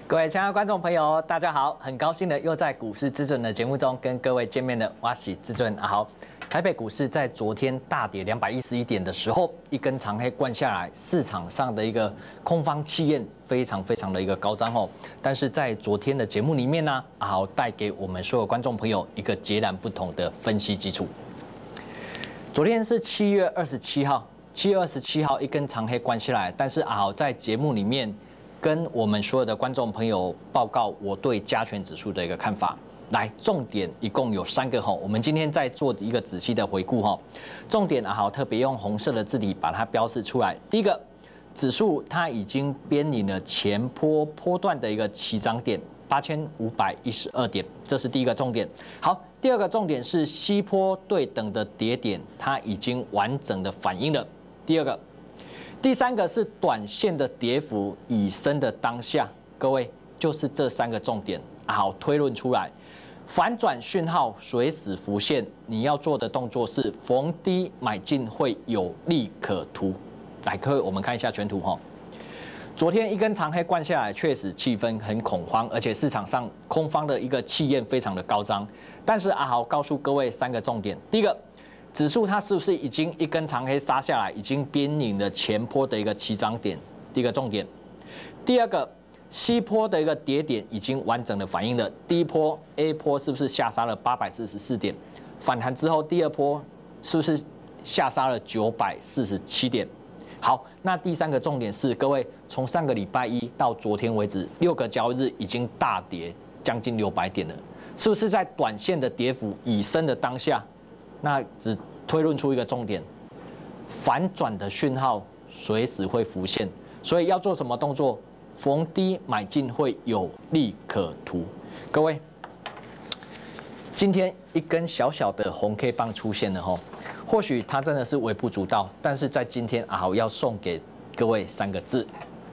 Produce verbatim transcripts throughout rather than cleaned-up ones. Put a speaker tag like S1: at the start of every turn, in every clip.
S1: 各位亲爱的观众朋友，大家好！很高兴的又在股市之准的节目中跟各位见面的，我是之准阿豪。台北股市在昨天大跌两百一十一点的时候，一根长黑灌下来，市场上的一个空方气焰非常非常的一个高涨哦。但是在昨天的节目里面呢，阿豪带给我们所有观众朋友一个截然不同的分析基础。昨天是七月二十七号，七月二十七号一根长黑灌下来，但是阿豪在节目里面跟我们所有的观众朋友报告我对加权指数的一个看法。来，重点一共有三个哈，我们今天再做一个仔细的回顾哈。重点啊，好，特别用红色的字体把它标示出来。第一个，指数它已经编领了前波波段的一个起涨点八千五百一十二点，这是第一个重点。好，第二个重点是西波对等的跌点，它已经完整的反映了。第二个，第三个是短线的跌幅已升的当下，各位就是这三个重点，好推论出来。反转讯号随时浮现，你要做的动作是逢低买进会有利可图。来，各位，我们看一下全图哈。昨天一根长黑灌下来，确实气氛很恐慌，而且市场上空方的一个气焰非常的高涨。但是阿豪告诉各位三个重点：第一个，指数它是不是已经一根长黑杀下来，已经编领了前波的一个起涨点？第一个重点。第二个，西波的一个跌点已经完整的反映了第一波 A 波是不是下杀了八百四十四点，反弹之后第二波是不是下杀了九百四十七点？好，那第三个重点是，各位从上个礼拜一到昨天为止，六个交易日已经大跌将近六百点了，是不是在短线的跌幅已升的当下，那只推论出一个重点，反转的讯号随时会浮现，所以要做什么动作？逢低买进会有利可图。各位，今天一根小小的红 K 棒出现了吼，或许它真的是微不足道，但是在今天阿豪要送给各位三个字：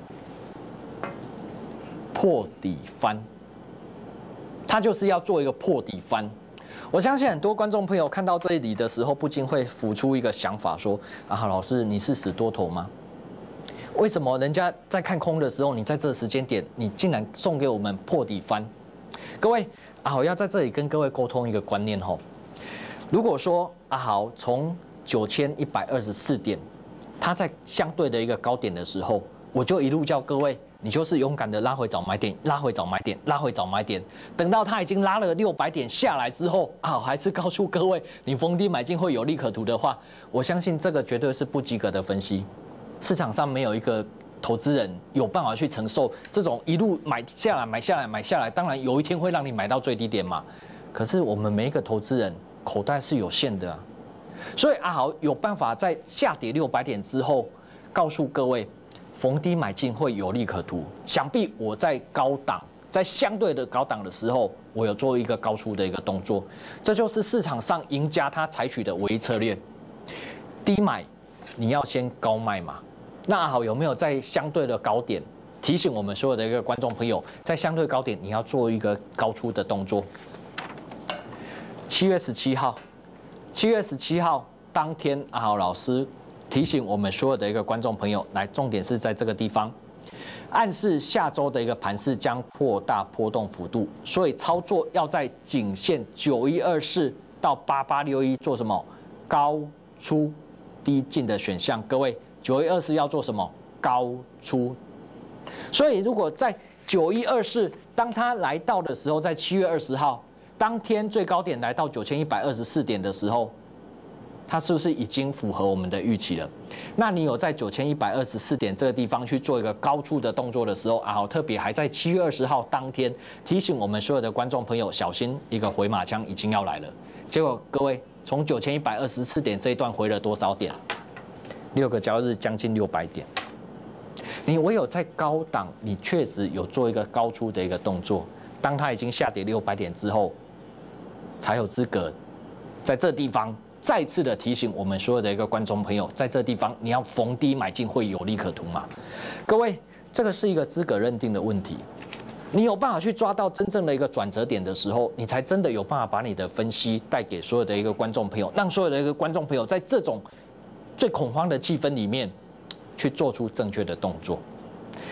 S1: 破底翻。它就是要做一个破底翻。我相信很多观众朋友看到这里的时候，不禁会浮出一个想法说：啊，老师，你是死多头吗？为什么人家在看空的时候，你在这个时间点，你竟然送给我们破底翻？各位，阿豪要在这里跟各位沟通一个观念吼。如果说阿豪从九千一百二十四点，它在相对的一个高点的时候，我就一路叫各位，你就是勇敢的拉回找买点，拉回找买点，拉回找买点。等到它已经拉了六百点下来之后，啊，还是告诉各位，你逢低买进会有利可图的话，我相信这个绝对是不及格的分析。市场上没有一个投资人有办法去承受这种一路买下来、买下来、买下来，当然有一天会让你买到最低点嘛。可是我们每一个投资人口袋是有限的啊，所以阿豪有办法在下跌六百点之后，告诉各位逢低买进会有利可图。想必我在高档，在相对的高档的时候，我有做一个高出的一个动作，这就是市场上赢家他采取的唯一策略：低买，你要先高卖嘛。那阿豪有没有在相对的高点提醒我们所有的一个观众朋友，在相对高点你要做一个高出的动作？七月十七号，七月十七号当天，阿豪老师提醒我们所有的一个观众朋友，来，重点是在这个地方，暗示下周的一个盘势将扩大波动幅度，所以操作要在颈线九一二四到八八六一做什么？高出低进的选项，各位。九一二四要做什么？高出。所以如果在九一二四，当它来到的时候，在七月二十号当天最高点来到九千一百二十四点的时候，它是不是已经符合我们的预期了？那你有在九千一百二十四点这个地方去做一个高出的动作的时候啊，特别还在七月二十号当天提醒我们所有的观众朋友小心，一个回马枪已经要来了。结果各位从九千一百二十四点这一段回了多少点？六个交易日将近六百点，你唯有在高档，你确实有做一个高出的一个动作。当它已经下跌六百点之后，才有资格在这地方再次的提醒我们所有的一个观众朋友，在这地方你要逢低买进会有利可图嘛？各位，这个是一个资格认定的问题。你有办法去抓到真正的一个转折点的时候，你才真的有办法把你的分析带给所有的一个观众朋友，让所有的一个观众朋友在这种最恐慌的气氛里面，去做出正确的动作。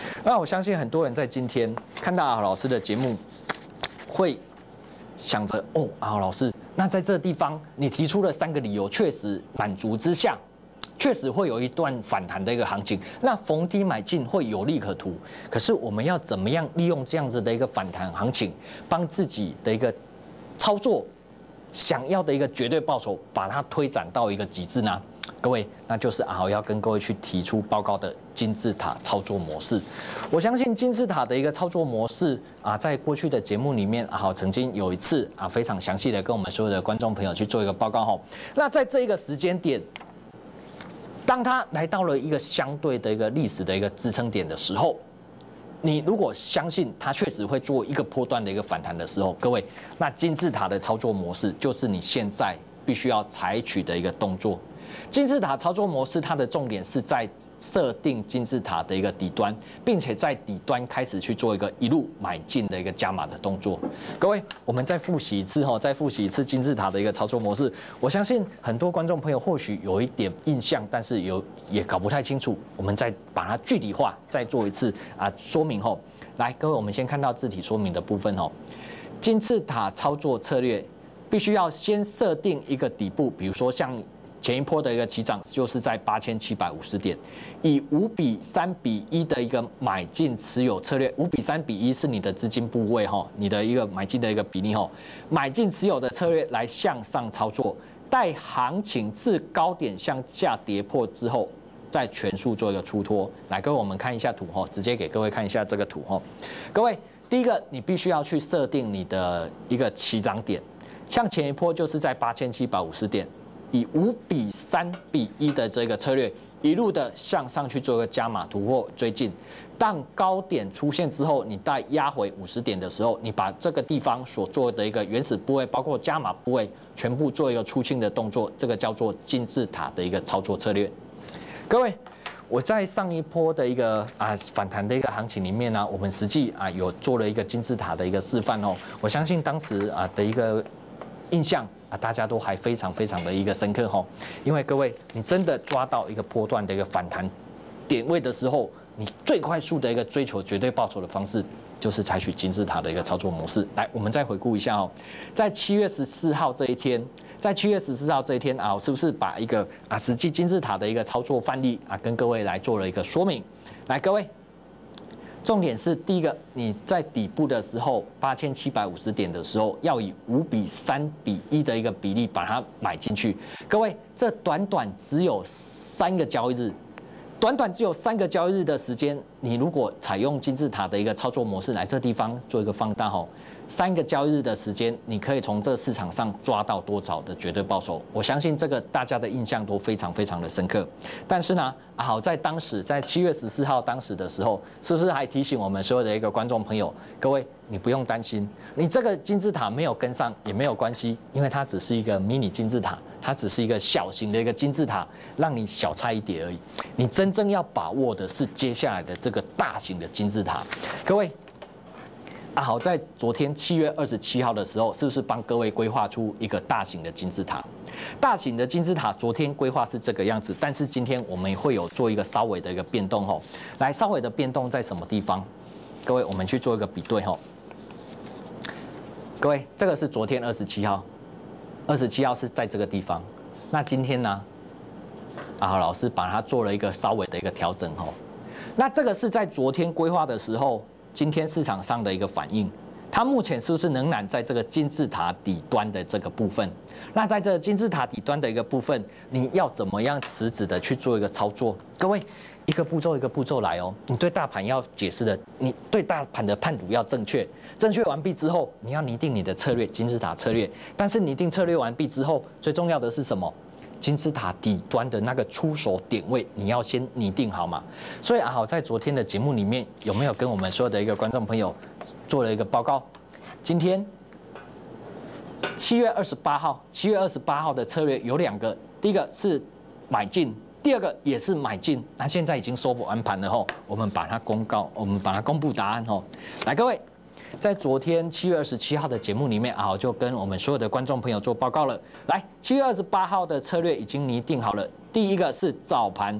S1: 那我相信很多人在今天看到阿豪老师的节目，会想着哦，阿豪老师，那在这地方你提出了三个理由，确实满足之下，确实会有一段反弹的一个行情，那逢低买进会有利可图。可是我们要怎么样利用这样子的一个反弹行情，帮自己的一个操作想要的一个绝对报酬，把它推展到一个极致呢？各位，那就是阿豪要跟各位去提出报告的金字塔操作模式。我相信金字塔的一个操作模式啊，在过去的节目里面，阿豪曾经有一次啊非常详细的跟我们所有的观众朋友去做一个报告吼。那在这一个时间点，当它来到了一个相对的一个历史的一个支撑点的时候，你如果相信它确实会做一个波段的一个反弹的时候，各位，那金字塔的操作模式就是你现在必须要采取的一个动作。金字塔操作模式，它的重点是在设定金字塔的一个底端，并且在底端开始去做一个一路买进的一个加码的动作。各位，我们再复习一次哈，再复习一次金字塔的一个操作模式。我相信很多观众朋友或许有一点印象，但是有也搞不太清楚。我们再把它具体化，再做一次啊说明后。来，各位，我们先看到字体说明的部分哦。金字塔操作策略必须要先设定一个底部，比如说像前一波的一个起涨就是在八千七百五十点，以五比三比一的一个买进持有策略，五比三比一是你的资金部位哈，你的一个买进的一个比例哈，买进持有的策略来向上操作，待行情至高点向下跌破之后，再全数做一个出脱。来，各位我们看一下图哈，直接给各位看一下这个图哈。各位，第一个你必须要去设定你的一个起涨点，像前一波就是在八千七百五十点。以五比三比一的这个策略，一路的向上去做一个加码突破追进。当高点出现之后，你待压回五十点的时候，你把这个地方所做的一个原始部位，包括加码部位，全部做一个出清的动作，这个叫做金字塔的一个操作策略。各位，我在上一波的一个啊反弹的一个行情里面呢，我们实际啊有做了一个金字塔的一个示范哦。我相信当时啊的一个印象。啊，大家都还非常非常的一个深刻哈，因为各位，你真的抓到一个波段的一个反弹点位的时候，你最快速的一个追求绝对报酬的方式，就是采取金字塔的一个操作模式。来，我们再回顾一下哦，在七月十四号这一天，在七月十四号这一天啊，我是不是把一个啊实际金字塔的一个操作范例啊，跟各位来做了一个说明？来，各位。重点是第一个，你在底部的时候，八千七百五十点的时候，要以五比三比一的一个比例把它买进去。各位，这短短只有三个交易日，短短只有三个交易日的时间，你如果采用金字塔的一个操作模式来这地方做一个放大吼，三个交易日的时间，你可以从这个市场上抓到多少的绝对报酬？我相信这个大家的印象都非常非常的深刻。但是呢，啊好在当时在七月十四号当时的时候，是不是还提醒我们所有的一个观众朋友，各位你不用担心，你这个金字塔没有跟上也没有关系，因为它只是一个迷你金字塔，它只是一个小型的一个金字塔，让你小菜一碟而已。你真正要把握的是接下来的这个大型的金字塔，各位。啊，好在昨天七月二十七号的时候，是不是帮各位规划出一个大型的金字塔？大型的金字塔昨天规划是这个样子，但是今天我们会有做一个稍微的一个变动吼。来，稍微的变动在什么地方？各位，我们去做一个比对吼。各位，这个是昨天二十七号，二十七号是在这个地方。那今天呢？啊，老师把它做了一个稍微的一个调整吼。那这个是在昨天规划的时候。今天市场上的一个反应，它目前是不是仍然在这个金字塔底端的这个部分？那在这个金字塔底端的一个部分，你要怎么样持子的去做一个操作？各位，一个步骤一个步骤来哦。你对大盘要解释的，你对大盘的判读要正确，正确完毕之后，你要拟定你的策略，金字塔策略。但是拟定策略完毕之后，最重要的是什么？金字塔底端的那个出手点位，你要先拟定好嘛。所以啊，好在昨天的节目里面有没有跟我们所有的一个观众朋友做了一个报告？今天七月二十八号，七月二十八号的策略有两个，第一个是买进，第二个也是买进。那现在已经收完盘了吼，我们把它公告，我们把它公布答案吼。来，各位。在昨天七月二十七号的节目里面啊，就跟我们所有的观众朋友做报告了。来，七月二十八号的策略已经拟定好了。第一个是早盘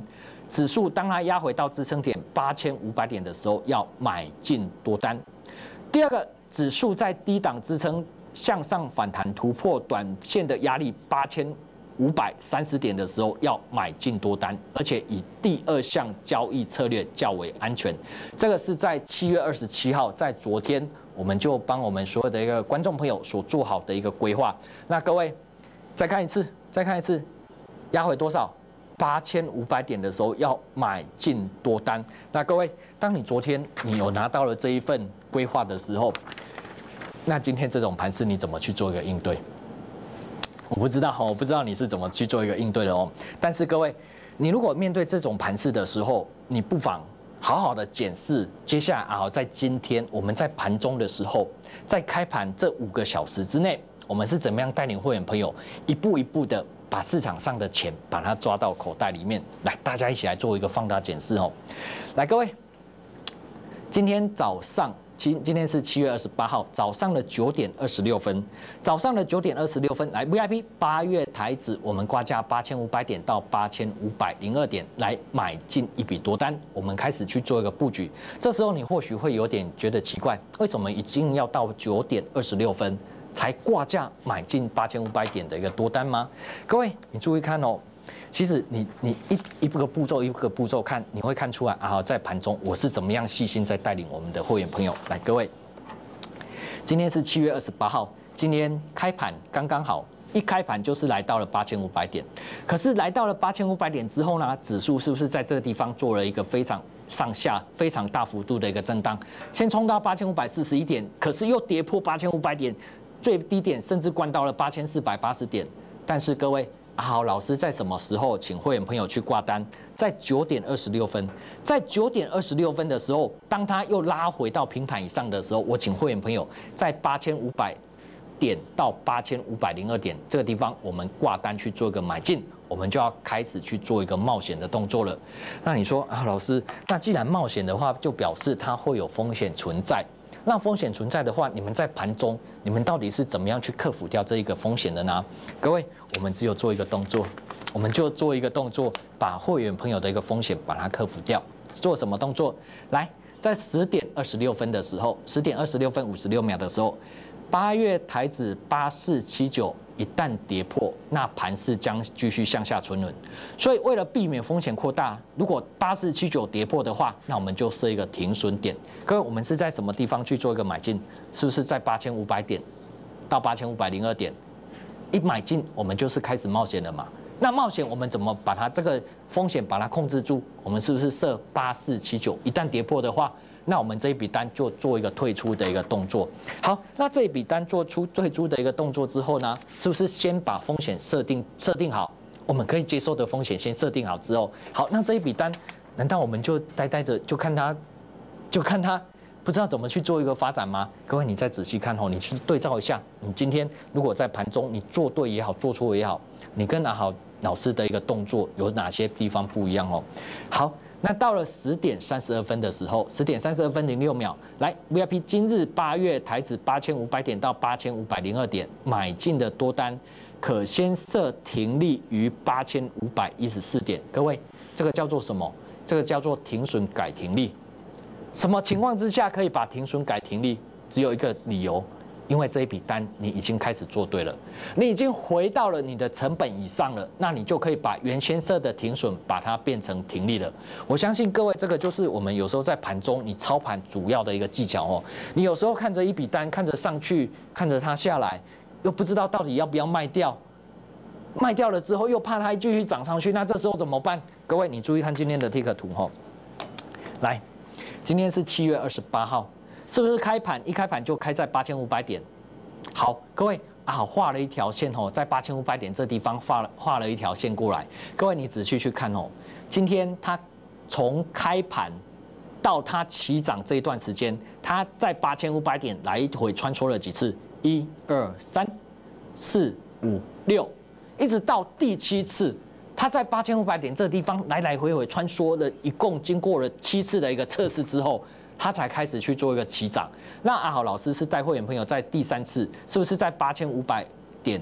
S1: 指数当它压回到支撑点八千五百点的时候，要买进多单。第二个，指数在低档支撑向上反弹突破短线的压力八千五百三十点的时候，要买进多单，而且以第二项交易策略较为安全。这个是在七月二十七号，在昨天我们就帮我们所有的一个观众朋友所做好的一个规划。那各位再看一次，再看一次，压回多少？八千五百点的时候要买进多单。那各位，当你昨天你有拿到了这一份规划的时候，那今天这种盘势你怎么去做一个应对？我不知道哈，我不知道你是怎么去做一个应对的哦。但是各位，你如果面对这种盘势的时候，你不妨好好的检视接下来啊，在今天我们在盘中的时候，在开盘这五个小时之内，我们是怎么样带领会员朋友一步一步的把市场上的钱把它抓到口袋里面来？大家一起来做一个放大检视哦。来，各位，今天早上。今今天是七月二十八号早上的九点二十六分，早上的九点二十六分，来 V I P 八月台指我们挂价八千五百点到八千五百零二点来买进一笔多单，我们开始去做一个布局。这时候你或许会有点觉得奇怪，为什么一定要到九点二十六分才挂价买进八千五百点的一个多单吗？各位，你注意看哦。其实你你一一个步骤一个步骤看，你会看出来啊，在盘中我是怎么样细心在带领我们的会员朋友。来，各位，今天是七月二十八号，今天开盘刚刚好，一开盘就是来到了八千五百点。可是来到了八千五百点之后呢，指数是不是在这个地方做了一个非常上下非常大幅度的一个震荡？先冲到八千五百四十一点，可是又跌破八千五百点，最低点甚至灌到了八千四百八十点。但是各位。好，老师在什么时候请会员朋友去挂单？在九点二十六分，在九点二十六分的时候，当它又拉回到平盘以上的时候，我请会员朋友在八千五百点到八千五百零二点这个地方，我们挂单去做一个买进，我们就要开始去做一个冒险的动作了。那你说啊，老师，那既然冒险的话，就表示它会有风险存在。那风险存在的话，你们在盘中，你们到底是怎么样去克服掉这一个风险的呢？各位，我们只有做一个动作，我们就做一个动作，把会员朋友的一个风险把它克服掉。做什么动作？来，在十点二十六分的时候，十点二十六分五十六秒的时候，八月台指八四七九一旦跌破，那盘势将继续向下沉沦。所以为了避免风险扩大，如果八四七九跌破的话，那我们就设一个停损点。各位，我们是在什么地方去做一个买进？是不是在八千五百点到八千五百零二点？一买进，我们就是开始冒险了嘛？那冒险我们怎么把它这个风险把它控制住？我们是不是设八四七九？一旦跌破的话，那我们这一笔单就做一个退出的一个动作。好，那这一笔单做出退出的一个动作之后呢，是不是先把风险设定设定好？我们可以接受的风险先设定好之后，好，那这一笔单，难道我们就呆呆着就看它，就看它不知道怎么去做一个发展吗？各位，你再仔细看哦，你去对照一下，你今天如果在盘中你做对也好，做错也好，你跟阿豪老师的一个动作有哪些地方不一样哦？好。那到了十点三十二分的时候，十点三十二分零六秒，来 V I P 今日八月台指八千五百点到八千五百零二点买进的多单，可先设停利于八千五百一十四点。各位，这个叫做什么？这个叫做停损改停利。什么情况之下可以把停损改停利？只有一个理由。因为这一笔单你已经开始做对了，你已经回到了你的成本以上了，那你就可以把原先设的停损把它变成停利了。我相信各位，这个就是我们有时候在盘中你操盘主要的一个技巧哦。你有时候看着一笔单，看着上去，看着它下来，又不知道到底要不要卖掉，卖掉了之后又怕它继续涨上去，那这时候怎么办？各位，你注意看今天的 tick 图哦。来，今天是七月二十八号。是不是开盘一开盘就开在八千五百点？好，各位啊，画了一条线哦，在八千五百点这地方画了画了一条线过来。各位，你仔细去看哦，今天它从开盘到它起涨这一段时间，它在八千五百点来回穿梭了几次？一二三四五六，一直到第七次，它在八千五百点这地方来来回回穿梭了，一共经过了七次的一个测试之后。他才开始去做一个起涨。那阿豪老师是带会员朋友在第三次，是不是在八千五百点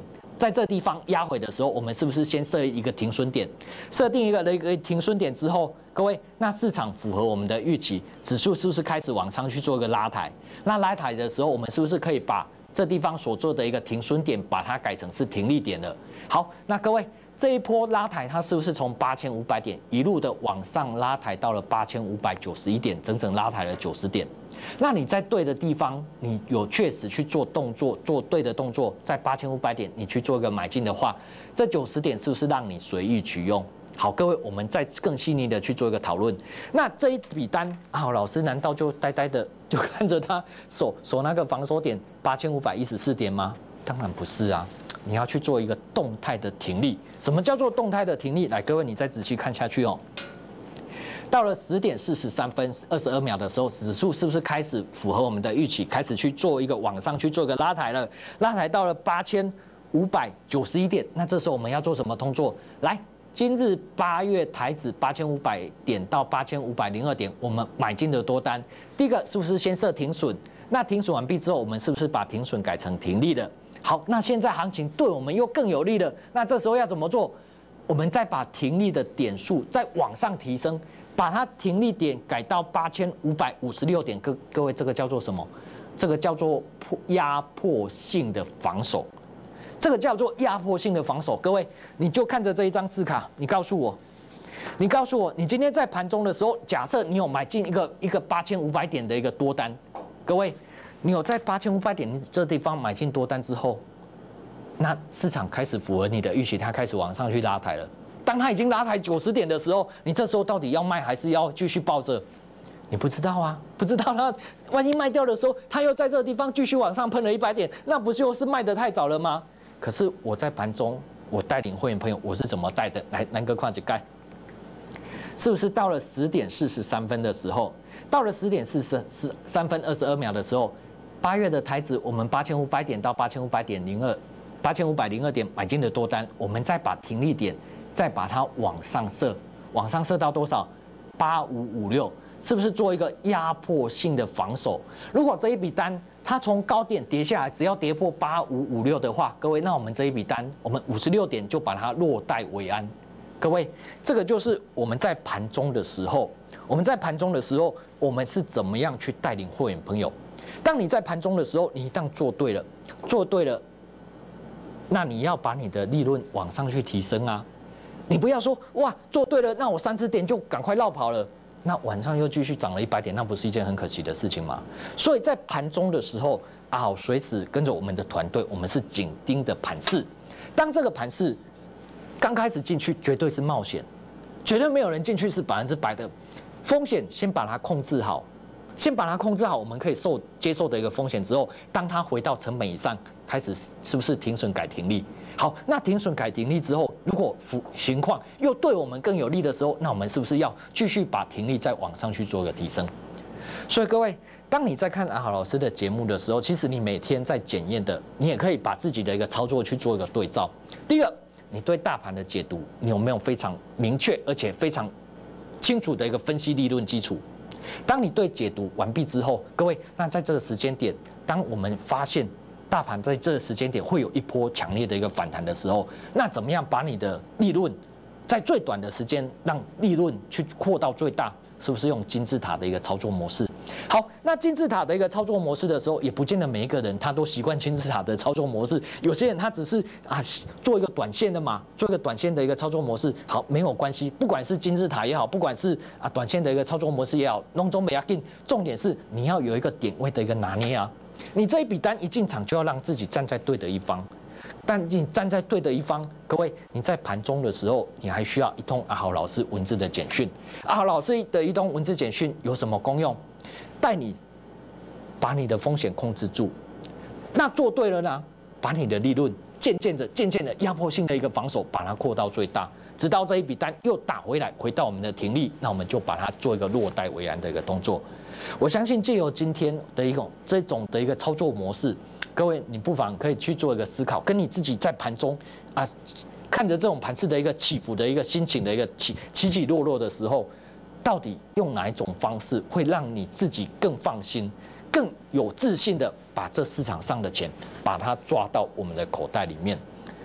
S1: 在这地方压回的时候，我们是不是先设一个停损点？设定一个的一个停损点之后，各位，那市场符合我们的预期，指数是不是开始往上去做一个拉抬？那拉抬的时候，我们是不是可以把这地方所做的一个停损点，把它改成是停利点了？好，那各位。这一波拉抬，它是不是从八千五百点一路的往上拉抬到了八千五百九十一点，整整拉抬了九十点？那你在对的地方，你有确实去做动作，做对的动作，在八千五百点你去做一个买进的话，这九十点是不是让你随意取用？好，各位，我们再更细腻的去做一个讨论。那这一笔单啊，老师难道就呆呆的就看着他守守那个防守点八千五百一十四点吗？当然不是啊。你要去做一个动态的停利。什么叫做动态的停利？来，各位，你再仔细看下去哦。到了十点四十三分二十二秒的时候，指数是不是开始符合我们的预期，开始去做一个往上去做一个拉抬了？拉抬到了八千五百九十一点。那这时候我们要做什么动作？来，今日八月台指八千五百点到八千五百零二点，我们买进的多单，第一个是不是先设停损？那停损完毕之后，我们是不是把停损改成停利了？好，那现在行情对我们又更有利了。那这时候要怎么做？我们再把停利的点数再往上提升，把它停利点改到八千五百五十六点。各各位，这个叫做什么？这个叫做压迫性的防守。这个叫做压迫性的防守。各位，你就看着这一张字卡，你告诉我，你告诉我，你今天在盘中的时候，假设你有买进一个一个八千五百点的一个多单，各位。你有在八千五百点这地方买进多单之后，那市场开始符合你的预期，它开始往上去拉抬了。当它已经拉抬九十点的时候，你这时候到底要卖还是要继续抱着？你不知道啊，不知道它万一卖掉的时候，它又在这个地方继续往上喷了一百点，那不就是卖得太早了吗？可是我在盘中，我带领会员朋友，我是怎么带的？来，南哥快点盖，是不是到了十点四十三分的时候，到了十点四十三分二十二秒的时候？八月的台指，我们八千五百点到八千五百点零二，八千五百零二点买进的多单，我们再把停利点再把它往上设，往上设到多少？八五五六，是不是做一个压迫性的防守？如果这一笔单它从高点跌下来，只要跌破八五五六的话，各位，那我们这一笔单，我们五十六点就把它落袋为安。各位，这个就是我们在盘中的时候，我们在盘中的时候，我们是怎么样去带领会员朋友？当你在盘中的时候，你一旦做对了，做对了，那你要把你的利润往上去提升啊！你不要说哇，做对了，那我三十点就赶快绕跑了，那晚上又继续涨了一百点，那不是一件很可惜的事情吗？所以在盘中的时候，阿豪随时跟着我们的团队，我们是紧盯的盘势。当这个盘势刚开始进去，绝对是冒险，绝对没有人进去是百分之百的风险，先把它控制好。先把它控制好，我们可以受接受的一个风险之后，当它回到成本以上，开始是不是停损改停利？好，那停损改停利之后，如果情况又对我们更有利的时候，那我们是不是要继续把停利再往上去做一个提升？所以各位，当你在看阿豪老师的节目的时候，其实你每天在检验的，你也可以把自己的一个操作去做一个对照。第一个，你对大盘的解读，你有没有非常明确而且非常清楚的一个分析理论基础？当你对解读完毕之后，各位，那在这个时间点，当我们发现大盘在这个时间点会有一波强烈的一个反弹的时候，那怎么样把你的利润在最短的时间让利润去扩到最大？是不是用金字塔的一个操作模式？好，那金字塔的一个操作模式的时候，也不见得每一个人他都习惯金字塔的操作模式。有些人他只是啊做一个短线的嘛，做一个短线的一个操作模式，好，没有关系。不管是金字塔也好，不管是啊短线的一个操作模式也好，弄中美亚进，重点是你要有一个点位的一个拿捏啊。你这一笔单一进场就要让自己站在对的一方。但你站在对的一方，各位，你在盘中的时候，你还需要一通阿豪老师文字的简讯。阿豪老师的一通文字简讯有什么功用？带你把你的风险控制住。那做对了呢，把你的利润渐渐的、渐渐的压迫性的一个防守，把它扩到最大，直到这一笔单又打回来，回到我们的停利，那我们就把它做一个落袋为安的一个动作。我相信借由今天的一种这种的一个操作模式。各位，你不妨可以去做一个思考，跟你自己在盘中啊，看着这种盘势的一个起伏的一个心情的一个起起起落落的时候，到底用哪一种方式会让你自己更放心、更有自信的把这市场上的钱把它抓到我们的口袋里面？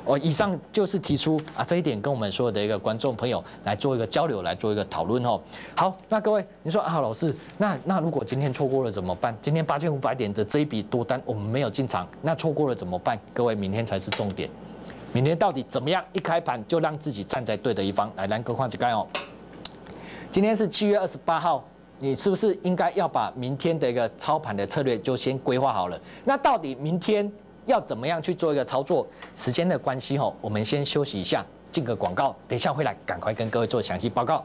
S1: 哦，以上就是提出啊这一点，跟我们所有的一个观众朋友来做一个交流，来做一个讨论哦。好，那各位，你说啊，老师，那那如果今天错过了怎么办？今天八千五百点的这一笔多单我们没有进场，那错过了怎么办？各位，明天才是重点。明天到底怎么样？一开盘就让自己站在对的一方。来，来，各位看这个哦。今天是七月二十八号。你是不是应该要把明天的一个操盘的策略就先规划好了？那到底明天要怎么样去做一个操作？时间的关系吼，我们先休息一下，进个广告，等一下回来赶快跟各位做详细报告。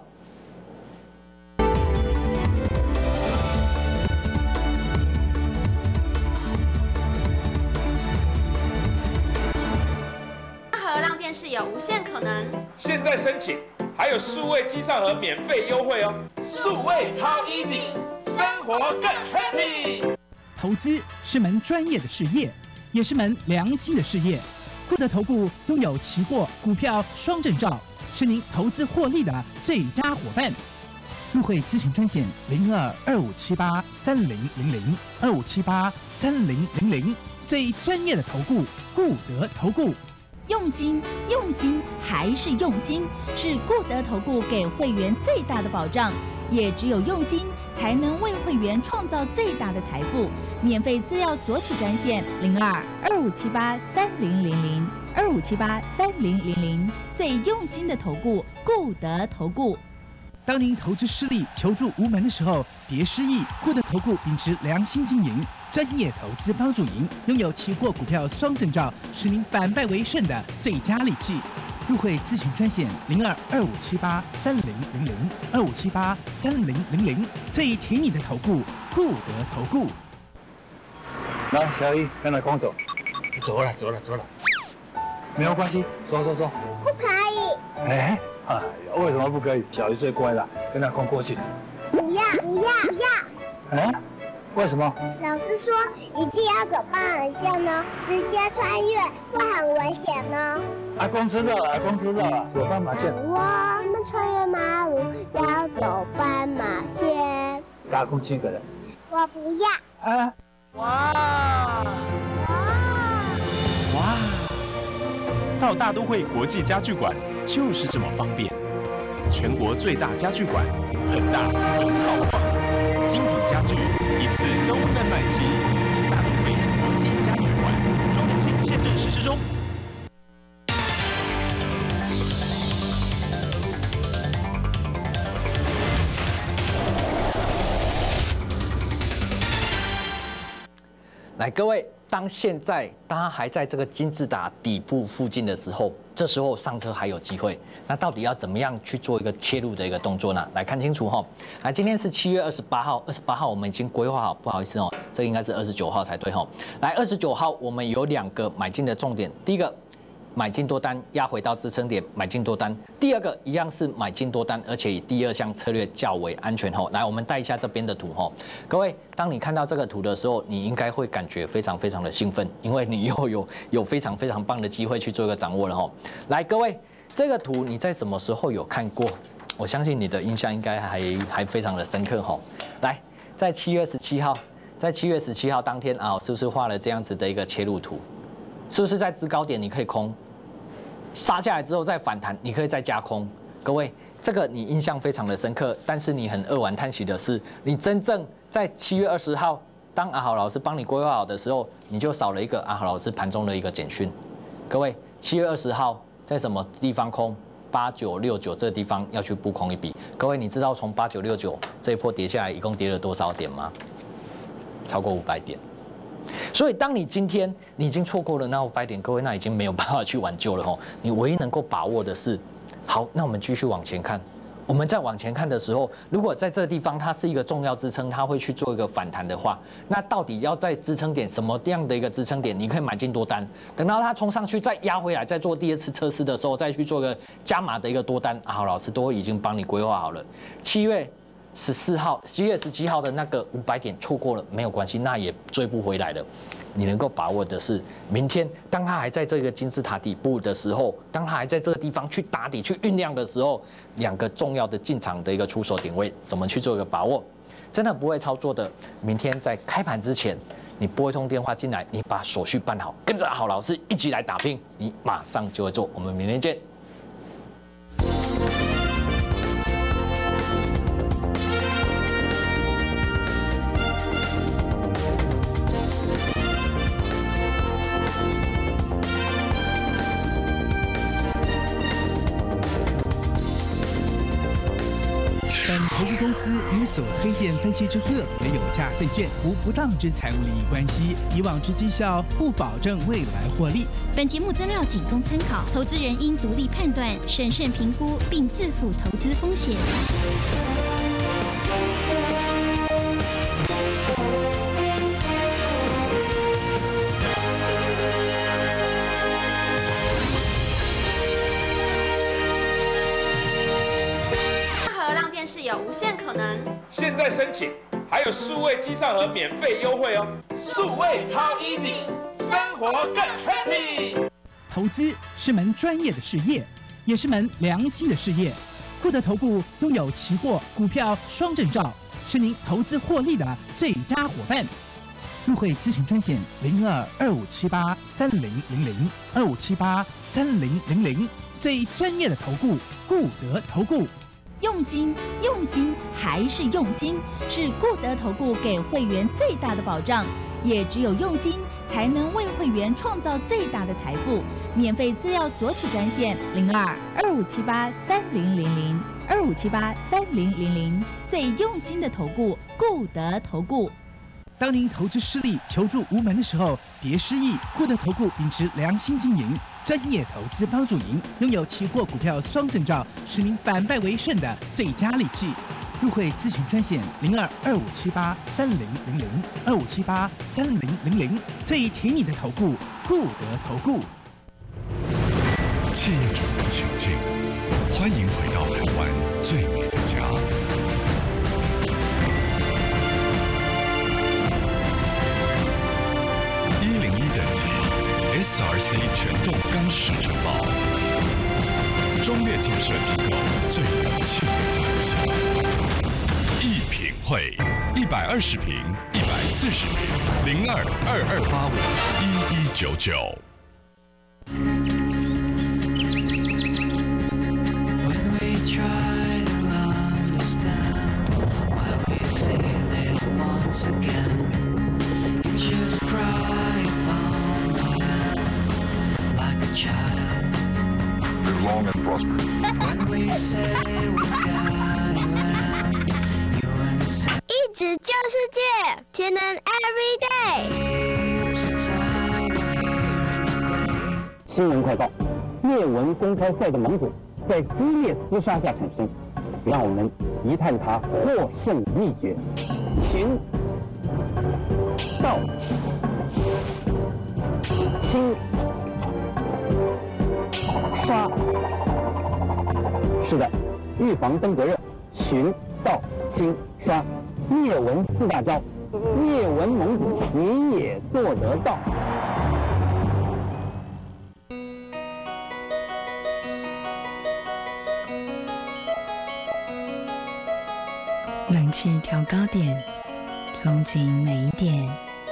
S2: 和让电视有无限可能。
S3: 现在申请还有数位机上盒免费优惠哦。数位超 easy， 生活更 happy。
S4: 投资是门专业的事业，也是门良心的事业。固德投顾拥有期货、股票双证照，是您投资获利的最佳伙伴。入会咨询专线零二二五七八三零零零二五七八三零零零，最专业的投顾固德投顾。
S5: 用心，用心还是用心，是固德投顾给会员最大的保障。也只有用心，才能为会员创造最大的财富。免费资料索取专线零二二五七八三零零零二五七八三零零零，最用心的投顾固德投顾。
S4: 当您投资失利、求助无门的时候，别失意。固德投顾秉持良心经营，专业投资帮助您，拥有期货、股票双证照，使您反败为胜的最佳利器。入会咨询专线零二二五七八三零零零二五七八三零零零，最挺你的投顾固德投顾。
S6: 来，小姨，跟着光走。
S7: 走了，走了，走了。
S6: 没有关系，走走走。
S8: 不可以。
S6: 哎，哎呀，为什么不可以？小姨最乖了，跟她光过去。
S8: 不要，不要，不要。
S6: 哎，为什么？
S8: 老师说一定要走斑马线呢，直接穿越会很危险呢。
S6: 阿公知道了，阿公知道了，走斑马线。
S8: 我们穿越马路要走斑马线。
S6: 阿公亲个人。
S8: 我不要。
S6: 啊！
S1: 哇！
S9: 哇！到大都会国际家具馆就是这么方便，全国最大家具馆，很大很豪华，精品家具一次都能买齐。大都会国际家具馆，周年庆现正实施中。
S1: 来，各位，当现在大家还在这个金字塔底部附近的时候，这时候上车还有机会。那到底要怎么样去做一个切入的一个动作呢？来看清楚哈。来，今天是七月二十八号，二十八号我们已经规划好，不好意思哦，这应该是二十九号才对哈。来，二十九号我们有两个买进的重点，第一个。买进多单压回到支撑点，买进多单。第二个一样是买进多单，而且以第二项策略较为安全吼。来，我们带一下这边的图吼。各位，当你看到这个图的时候，你应该会感觉非常非常的兴奋，因为你又有有非常非常棒的机会去做一个掌握了吼。来，各位，这个图你在什么时候有看过？我相信你的印象应该还还非常的深刻吼。来，在七月十七号，在七月十七号当天啊，是不是画了这样子的一个切入图？是不是在制高点你可以空？杀下来之后再反弹，你可以再加空。各位，这个你印象非常的深刻，但是你很扼腕叹息的是，你真正在七月二十号，当阿豪老师帮你规划好的时候，你就少了一个阿豪老师盘中的一个简讯。各位，七月二十号在什么地方空？八九六九这个地方要去布空一笔。各位，你知道从八九六九这一波跌下来，一共跌了多少点吗？超过五百点。所以，当你今天你已经错过了那五百点，各位那已经没有办法去挽救了吼。你唯一能够把握的是，好，那我们继续往前看。我们在往前看的时候，如果在这个地方它是一个重要支撑，它会去做一个反弹的话，那到底要在支撑点什么样的一个支撑点，你可以买进多单，等到它冲上去再压回来，再做第二次测试的时候，再去做个加码的一个多单。啊，好，老师都已经帮你规划好了。七月十四号、七月十七号的那个五百点错过了没有关系，那也追不回来了。你能够把握的是，明天当它还在这个金字塔底部的时候，当它还在这个地方去打底、去酝酿的时候，两个重要的进场的一个出手点位，怎么去做一个把握？真的不会操作的，明天在开盘之前你拨一通电话进来，你把手续办好，跟着好老师一起来打拼，你马上就会做。我们明天见。
S4: 本投顾公司与所推荐分析之个别有价证券无不当之财务利益关系，以往之绩效不保证未来获利。
S5: 本节目资料仅供参考，投资人应独立判断、审慎评估，并自负投资风险。
S2: 电视有无限可能。
S3: 现在申请还有数位机上盒免费优惠哦，数位超 easy， 生活更 happy。
S4: 投资是门专业的事业，也是门良心的事业。固德投顾拥有期货、股票双证照，是您投资获利的最佳伙伴。入会咨询专线零二二五七八三零零零二五七八三零零零，最专业的投顾固德投顾。
S5: 用心，用心还是用心，是固德投顾给会员最大的保障。也只有用心，才能为会员创造最大的财富。免费资料索取专线零二二五七八三零零零二五七八三零零零，最用心的投顾固德投顾。
S4: 当您投资失利、求助无门的时候，别失意。固德投顾秉持良心经营，专业投资帮助您，拥有期货、股票双证照，使您反败为胜的最佳利器。入会咨询专线零二二五七八三零零零二五七八三零零零，最挺你的投顾固德投顾。
S10: 企业主请进，欢迎回到台湾最美的家。一零一等级 S R C 全动钢石城堡，中越建设机构最有企业家的心。一品会一百二十平、一百四十平，零二二二八五一一九九。
S11: Long and prosperous.
S8: 一直救世界，潜能 every day。
S12: 新闻快报：列文公开赛的猛鬼在激烈厮杀下产生，让我们一探他获胜秘诀。寻、道、清、杀。是的，预防登革热，寻、道、清、刷，灭蚊四大招，灭蚊猛虎你也做得到。
S13: 冷气调高点，风景美一点；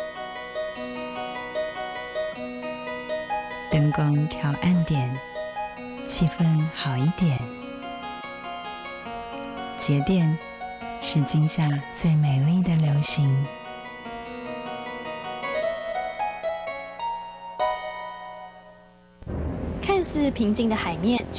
S13: 灯光调暗点，气氛好一点。节电是今夏最美丽的流行。
S14: 看似平静的海面，